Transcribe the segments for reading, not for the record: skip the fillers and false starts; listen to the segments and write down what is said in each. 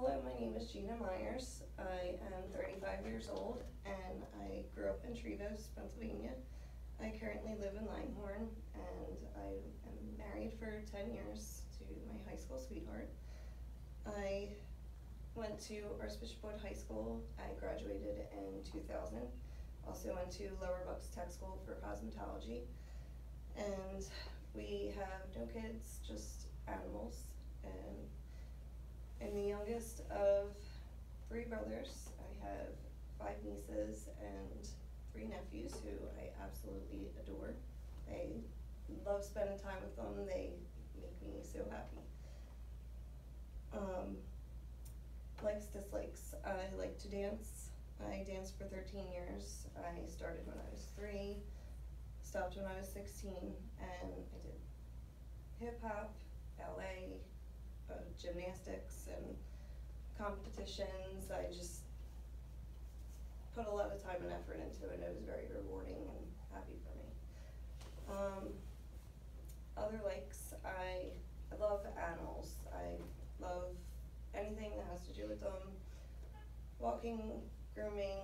Hello, my name is Gina Myers. I am 35 years old and I grew up in Trevose, Pennsylvania. I currently live in Langhorne and I am married for 10 years to my high school sweetheart. I went to Archbishop Wood High School. I graduated in 2000. Also went to Lower Bucks Tech School for cosmetology. And we have no kids, just animals. And I'm the youngest of 3 brothers. I have 5 nieces and 3 nephews who I absolutely adore. I love spending time with them. They make me so happy. Likes, dislikes. I like to dance. I danced for 13 years. I started when I was 3, stopped when I was 16, and I did hip-hop, ballet, gymnastics, and competitions. I just put a lot of time and effort into it. It was very rewarding and happy for me. Other likes, I love animals. I love anything that has to do with them. Walking, grooming.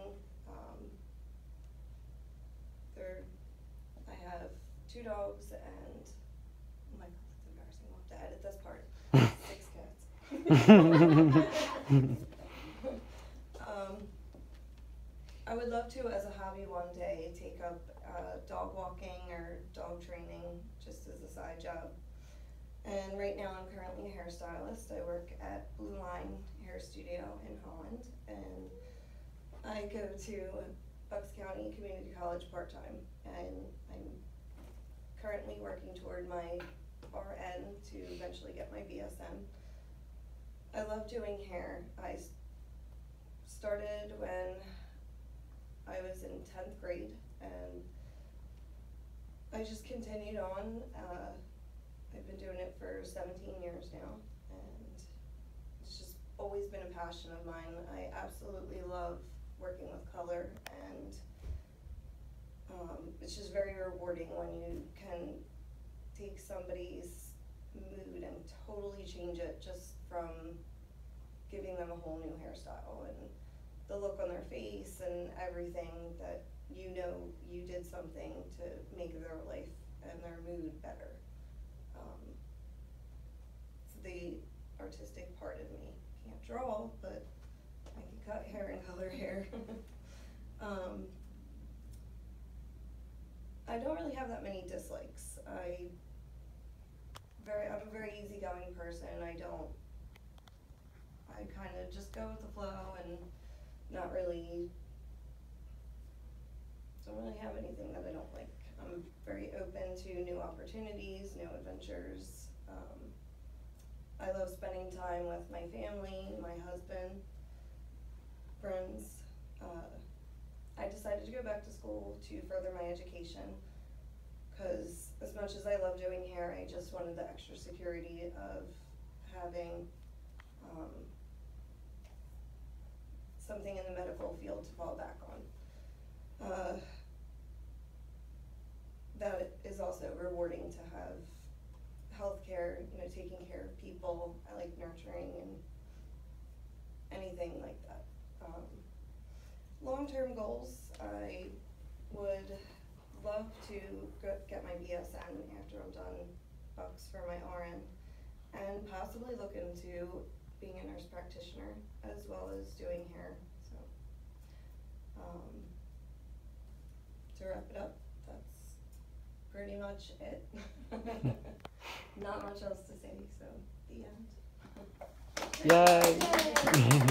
I have 2 dogs and, oh my god, that's embarrassing. I'll have to edit this part. 6 cats. I would love to, as a hobby one day, take up dog walking or dog training just as a side job. And right now I'm currently a hairstylist. I work at Blue Line Hair Studio in Holland, and I go to Bucks County Community College part-time, and I'm currently working toward my RN to eventually get my BSN. I love doing hair. I started when I was in 10th grade, and I just continued on. I've been doing it for 17 years now, and it's just always been a passion of mine. I absolutely love working with color, and it's just very rewarding when you can take somebody's mood and totally change it just from giving them a whole new hairstyle and the look on their face and everything, that you know you did something to make their life and their mood better. It's the artistic part of me. Can't draw, but I can cut hair and color hair. I don't really have that many dislikes. I'm a very easygoing person. I kind of just go with the flow and don't really have anything that I don't like. I'm very open to new opportunities, new adventures. I love spending time with my family, my husband, friends. I decided to go back to school to further my education because as much as I love doing hair, I just wanted the extra security of having something in the medical field to fall back on. That is also rewarding to have healthcare, taking care of people. I like nurturing and anything like that. Long-term goals, I would love to get my BSN after I'm done Bucks for my RN, and possibly look into being a nurse practitioner as well as doing hair. So to wrap it up, that's pretty much it. Not much else to say, so the end. Yay!